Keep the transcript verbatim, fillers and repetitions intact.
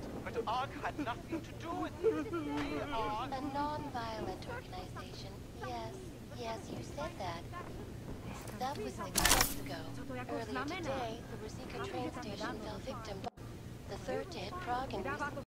but Ark had nothing to do with it. We are... A non-violent organization. Yes, yes, you said that. That was six months ago. Earlier today, the Rosika train station fell victim. The third dead Prague and